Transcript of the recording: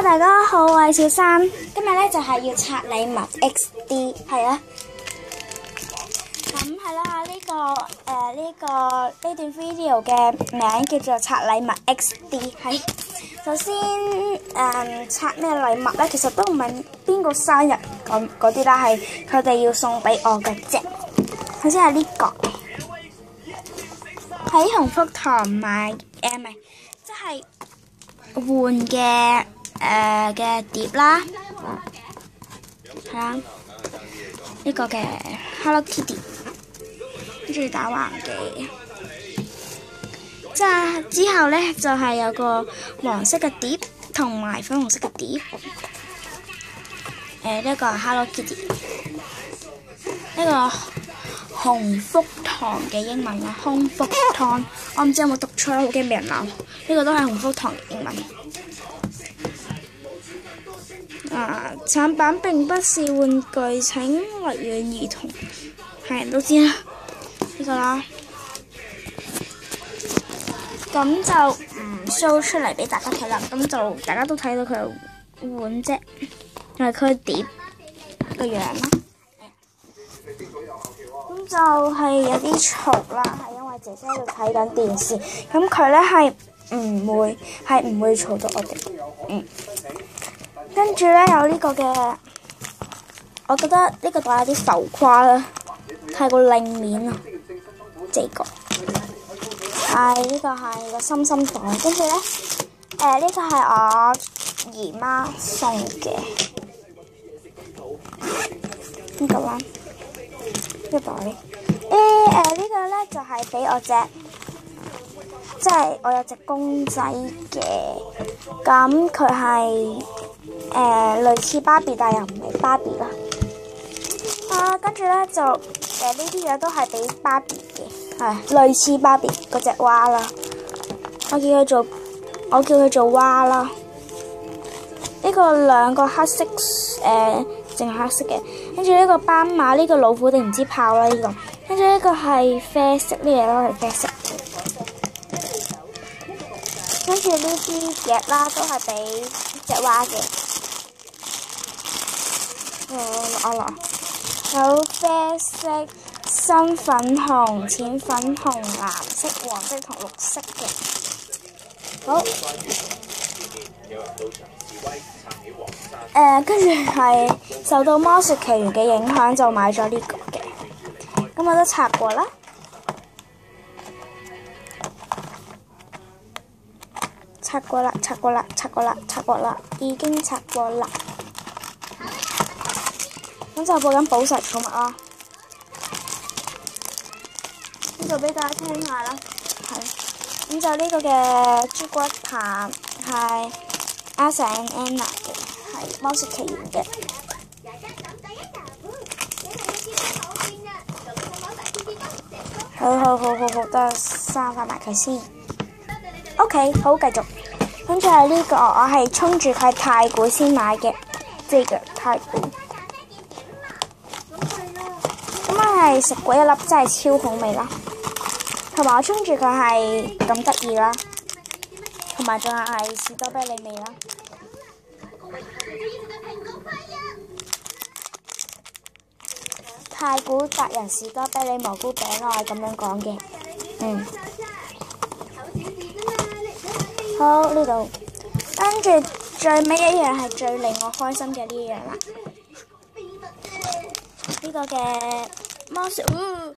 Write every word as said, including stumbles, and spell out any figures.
Hello， 大家好，我係小三。今日咧就係、是、要拆禮物 X D， 係啊。咁係啦，呢、這個誒呢、呃這個呢段 video 嘅名叫做拆禮物 X D， 係。首先誒、呃、拆咩禮物咧？其實都唔係邊個生日咁嗰啲啦，係佢哋要送俾我嘅啫。首先係呢、這個喺鴻福堂買誒唔係，即係換嘅。誒嘅、呃、碟啦，係啊，呢、這個嘅 Hello Kitty， 跟住打橫嘅，即係之後咧就係、是、有個黃色嘅碟同埋粉紅色嘅碟，誒、呃、呢、這個 Hello Kitty， 呢個鴻福堂嘅英文啊，鴻福堂，我唔知有冇讀錯，好驚俾人鬧，呢、這個都係鴻福堂嘅英文。啊！產品並不是玩具，請勿養兒童。係人都知啦，呢個啦。咁就唔 show 出嚟俾大家睇啦。咁就大家都睇到佢碗啫，同埋佢碟個樣啦。咁就係有啲嘈啦，係因為姐姐喺度睇緊電視。咁佢咧係唔會係唔會嘈到我哋。嗯。跟住咧有呢個嘅，我覺得呢個袋有啲浮誇啦，太過靚面啊！這個係呢個係個心心袋，跟住咧誒呢個係我姨媽送嘅呢個啦，呢個袋誒誒呢個咧就係俾我隻，即係我有隻公仔嘅，咁佢係。誒、呃、類似芭比，但又唔係芭比啦。啊，跟住咧就誒呢啲嘢都係俾芭比嘅，係類似芭比嗰隻娃啦。我叫佢做我叫佢做娃啦。呢、這個兩個黑色誒，淨、呃、係黑色嘅。跟住呢個斑馬，呢、這個老虎定唔知豹啦呢、這個。跟住呢個係啡色，呢嘢都係啡色。跟住呢啲夾啦，都係俾隻娃嘅。我落有啡色、深粉紅、淺粉紅、藍色、黃色同綠色嘅。好。誒，跟住係受到《魔術奇緣》嘅影響，就買咗呢個嘅。咁我都拆過啦，拆過啦，拆過啦，拆過啦，拆過啦，已經拆過啦。咁就播緊寶石寵物啦，呢度俾大家聽下啦，係，咁就呢個嘅朱古力棒係 Elsa and Anna 嘅，係魔術奇緣嘅。好好好好好，都刪翻埋佢先。OK， 好，繼續。跟住係呢個，我係衝住佢太古先買嘅，即係太古。咁我係食過一粒，真係超好味啦！同埋我衝住佢係咁得意啦，同埋仲係士多啤梨味啦。太古達人士多啤梨蘑菇餅，我係咁樣講嘅。嗯。好，呢度，跟住最尾一樣係最令我開心嘅呢樣啦。呢個嘅魔術，哦，